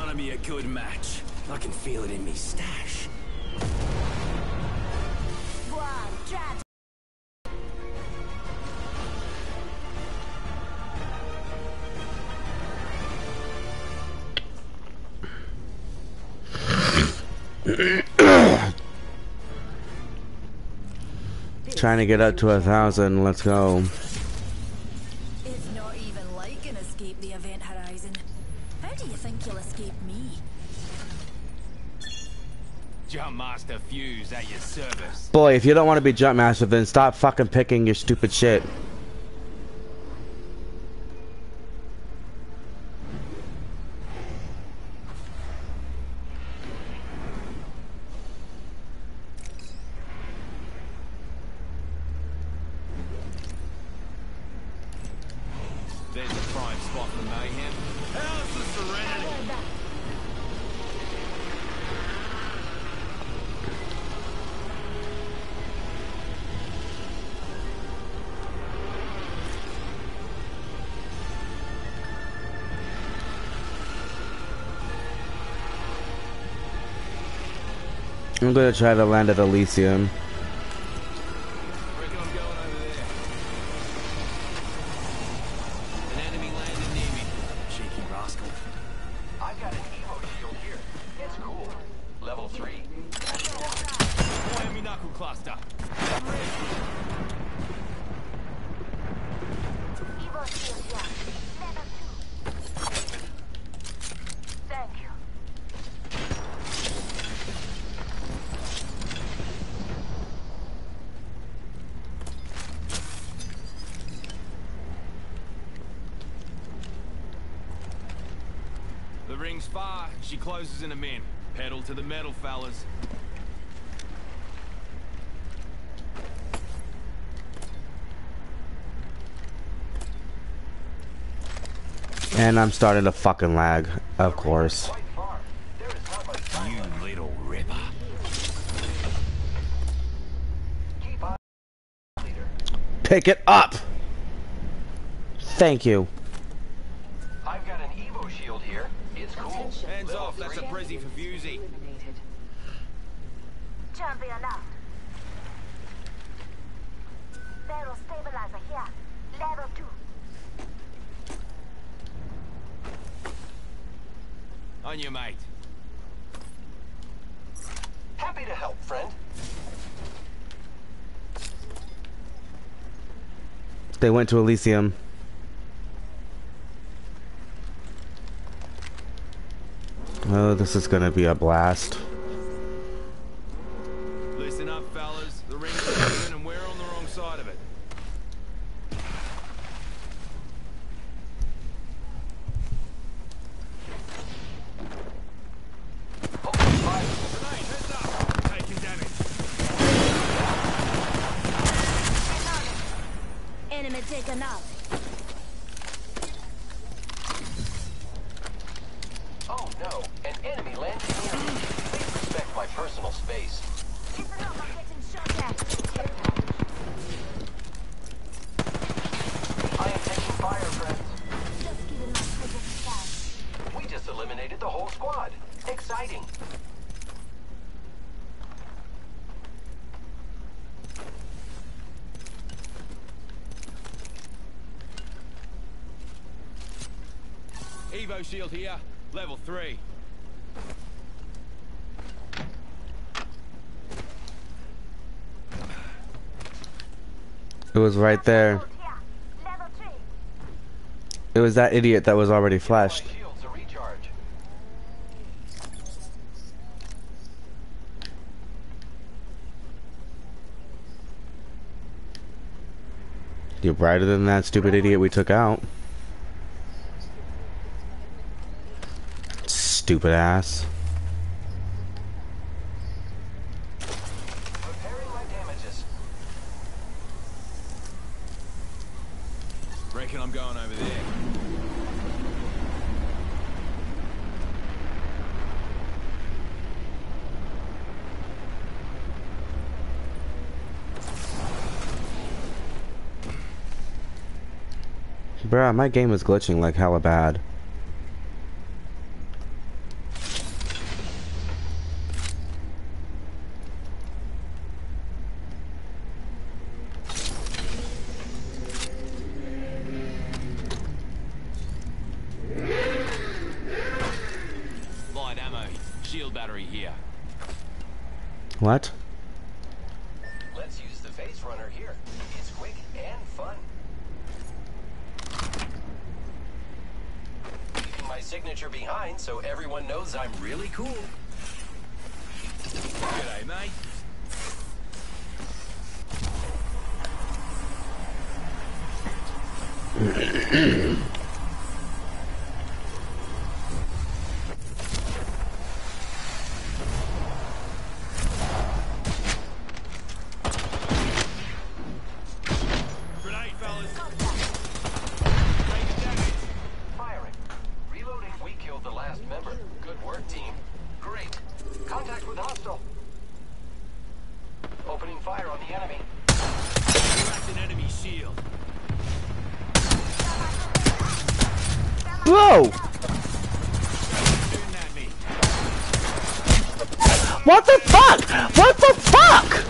gonna be a good match. I can feel it in me stash. Trying to get up to 1,000. Let's go. It's not even like an escape the event horizon. How do you think you'll escape me? Jumpmaster Fuse at your service. Boy, if you don't want to be Jumpmaster, then stop fucking picking your stupid shit. There's a prime spot for mayhem. How's the serenity? I'm gonna try to land at Elysium. Reckon I'm going over there. An enemy landed near me. Cheeky rascal. I've got an Evo shield here. It's cool. Level 3. Enemy knuckle cluster. Evo shield here. Level 2. Thank you. The ring's far. She closes in a min. Pedal to the metal, fellas. And I'm starting to fucking lag, of course. Quite far. There is not much time. You little ripper. Keep on, leader. Pick it up! Thank you. I've got an Evo shield here. It's cool. Hands off. That's a Prezi for Fusey. Champion up. Barrel stabilizer here. Level 2. On you, mate. Happy to help, friend. They went to Elysium. Oh, this is gonna be a blast. Listen up, fellas. The ring's open and we're on the wrong side of it. Grenade, heads up. Taking damage. Enemy taken out. Oh no, an enemy landed near me. Please respect my personal space. Listen up, I'm getting shot at. I am taking fire, friends. Just giving my presence a We just eliminated the whole squad. Exciting. Evo shield here. Level 3. It was right there. here. Level 3. It was that idiot that was already flashed. My shields to recharge. You're brighter than that stupid idiot we took out. Stupid ass. Repairing my damages. Reckon I'm going over there. Bruh, my game is glitching like hella bad. What? Let's use the face runner here. It's quick and fun. Leaving my signature behind so everyone knows I'm really cool. G'day, mate. Grenade, fellas. Taking damage. Firing. Reloading. We killed the last member. Good work, team. Great. Contact with hostile. Opening fire on the enemy. Cracked an enemy shield. Whoa! Shooting at me. What the fuck? What the fuck?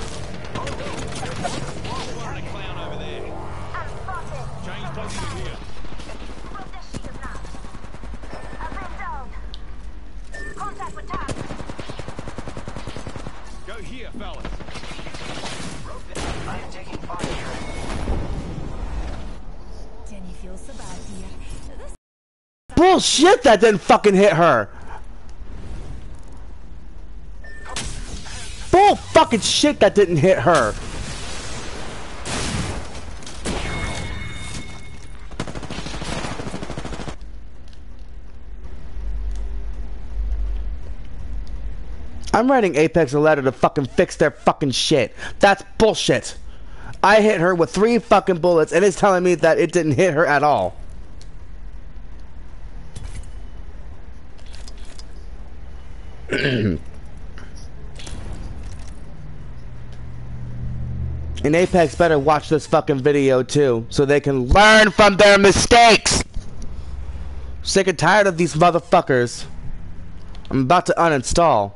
Firing a clown over there. I'm spotted. Change positive here. Broke the shield now. I've been down. Contact with target. Go here, fellas. I am taking fire. Can you feel so bad, dear? This Bullshit, that didn't fucking hit her. Bull fucking shit, that didn't hit her. I'm writing Apex a letter to fucking fix their fucking shit. That's bullshit. I hit her with 3 fucking bullets and it's telling me that it didn't hit her at all. And Apex better watch this fucking video too, so they can learn from their mistakes. Sick and tired of these motherfuckers. I'm about to uninstall.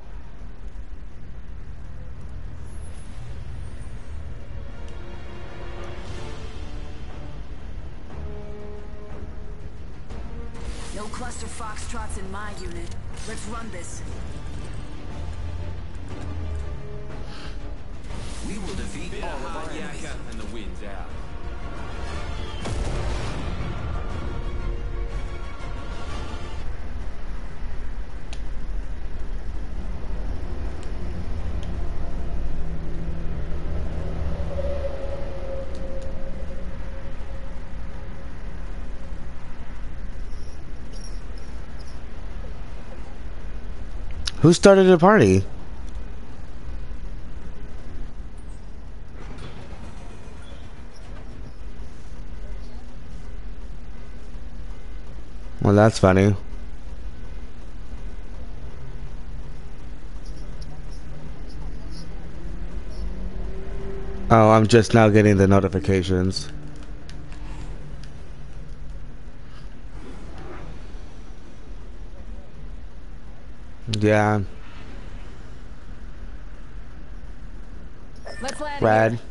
no cluster foxtrots in my unit. Let's run this. We will defeat Bit all of of our hard enemies. yakka and the wind's out. Who started the party? Well, that's funny. Oh, I'm just now getting the notifications. Yeah. Let's land Rad. here.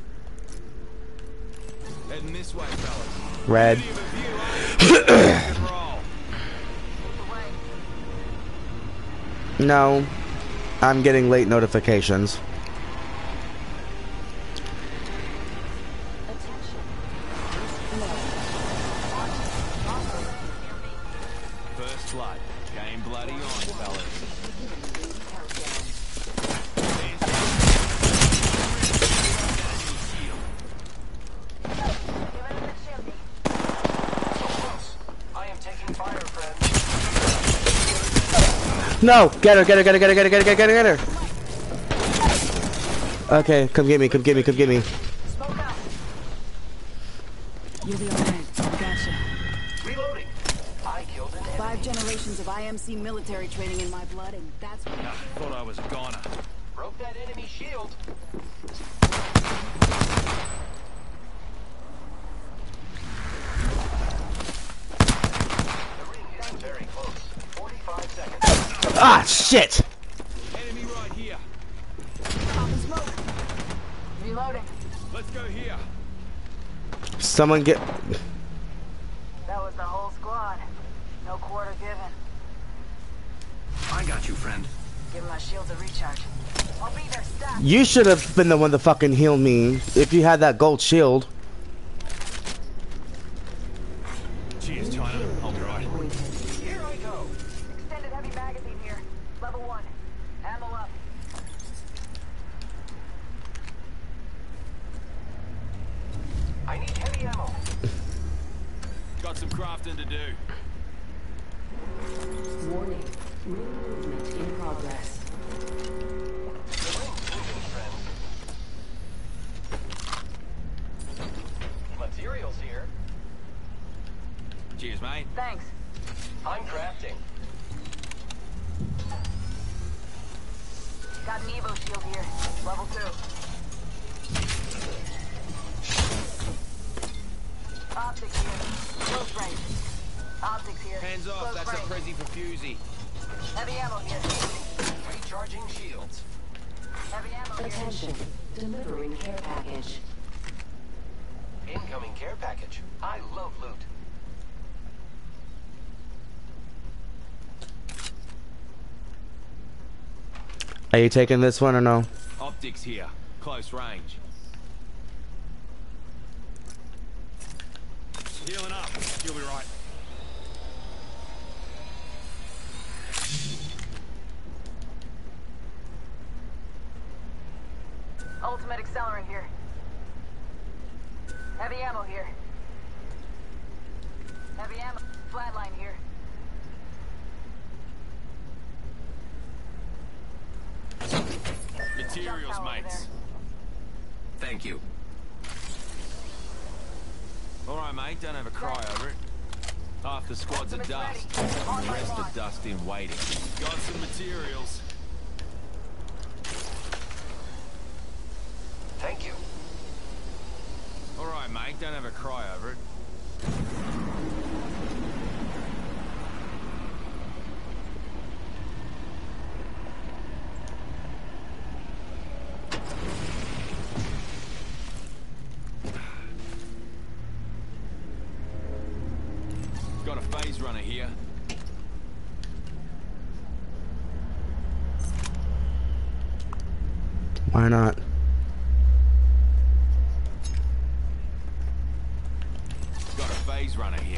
Heading this way, fellas. Red. Beauty of a view, eh? Rock and roll. No. I'm getting late notifications. First blood. Game bloody on, fellas. I am taking fire, friends. No! Get her, get her, get her, get her, get her, get her, get her, get her! Okay, come get me, come get me, come get me. You're the owner. Gotcha. Reloading. I killed an enemy. 5 generations of IMC military training in my blood, and that's what... Thought I was a goner. Broke that enemy shield. The ring isn't very close. 45 seconds. Ah, shit! Enemy right here. Reloading. Let's go here. Someone get... That was the whole squad. No quarter given. I got you, friend. Give my shields a recharge. I'll be there stat. You should have been the one to fucking heal me if you had that gold shield. Cheers, China. I'll be right. Here I go. Extended heavy magazine here. Level 1. Ammo up. I need heavy ammo. Got some crafting to do. Warning. Ring movement in progress. The ring's moving, friend. Materials here. Cheers, mate. Thanks. I'm crafting. Got an Evo shield here. Level 2. Optics here. Close range. Optics here. Hands off. Close That's range. a Prezi for Fusey. Heavy ammo here. Recharging shields. Heavy ammo here. Attention. Delivering care package. Incoming care package. I love loot. Are you taking this one or no? Optics here. Close range. Healing up. You'll be right. Ultimate accelerant here. Heavy ammo here. Heavy ammo. Flatline here. Materials, Jump tower over mates. Thank you. All right, mate. Don't have a cry over it. Half the squad's of dust. And the rest of dust in waiting. Got some materials. Thank you. All right, mate. Don't have a cry over it. Got a phase runner here. Why not? Got a phase runner here.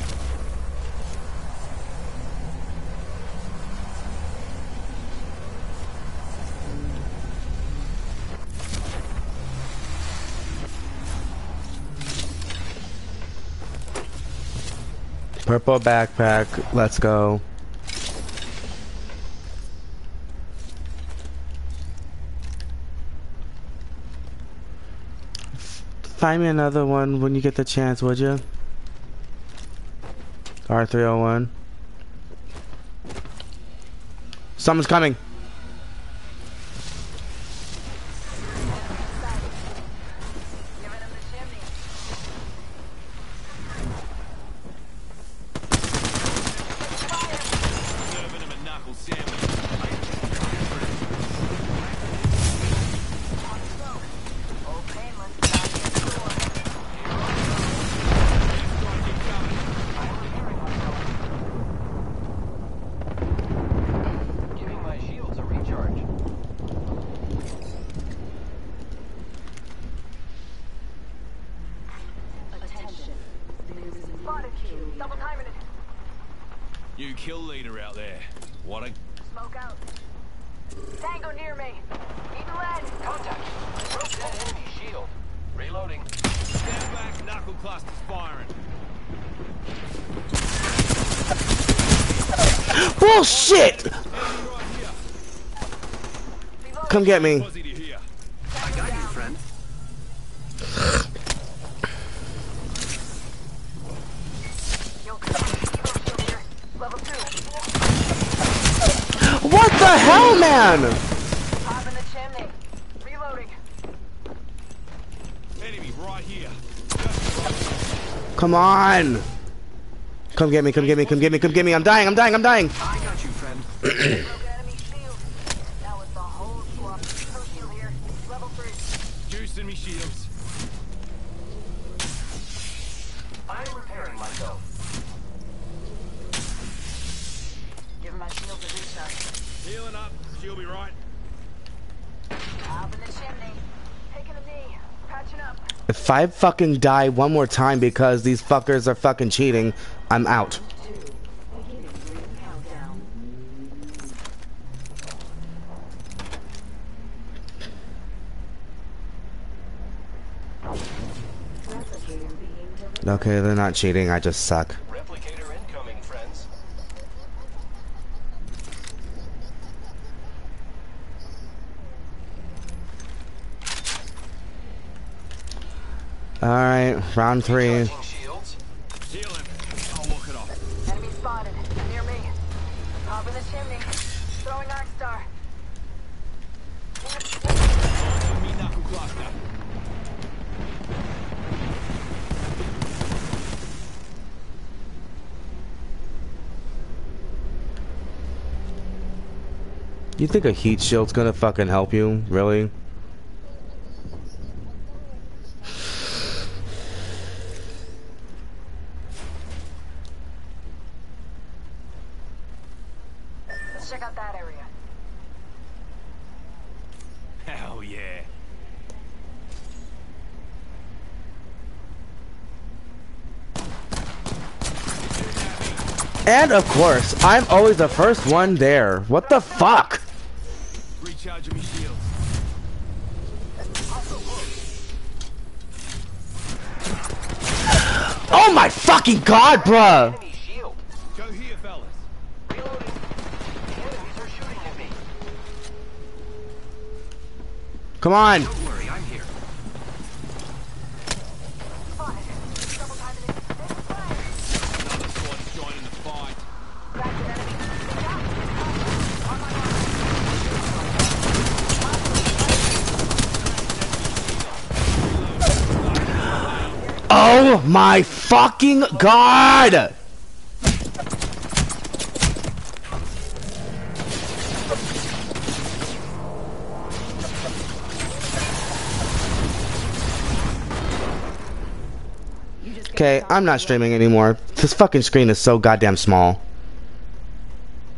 Purple backpack. Let's go. Find me another one when you get the chance, would you? R301. Someone's coming. Giving him the chimney. Serving him a knuckle sandwich. Oh, painless. Back in the door. Giving my shields a recharge. Attention. There is a new Spotted. kill leader. Double timing it. New kill leader out there. What a... Smoke out. Tango near me. Need lead. Contact. Broke that enemy shield. Reloading. Stand back, knuckle clusters firing. Bullshit! Enemy right here. Come get me. Fuzzy to here. I got you, friend. Yo, Evo shield here. Level 2. What the hell, man? Top in the chimney. Reloading. Enemy right here. Come on. Come get me, come get me, come get me, come get me. I'm dying, I'm dying, I'm dying. I got you, friend. Broke enemy shield. That was the whole squad. Pro shield here. Level 3. Juicing me shields. I'm repairing myself. Giving my shield a recharge. Healing up. She'll be right. Up in the chimney. Taking a knee. Patching up. If I fucking die one more time because these fuckers are fucking cheating, I'm out. Beginning ring countdown. Replicator being delivered. Okay, they're not cheating, I just suck. Replicator incoming, friends. Alright, round 3. Charging shields. Heal him. I'll walk it off. Enemy spotted. Near me. Up in the chimney. Throwing Arc Star. Me knuckle cluster. You think a heat shield's gonna fucking help you? Really? Let's check out that area. Hell yeah. And of course, I'm always the first one there. What the fuck? Recharging me shields. Oh my fucking god, bruh! Enemy shield. Go here, fellas. Reloading. The enemies are shooting at me. Come on! Don't worry, I'm here. Spotted. Double timing it. Fire. Another squad's joining the fight. Back to enemy. Get down. On my mark. Oh my fucking god! Okay, I'm not streaming anymore. This fucking screen is so goddamn small.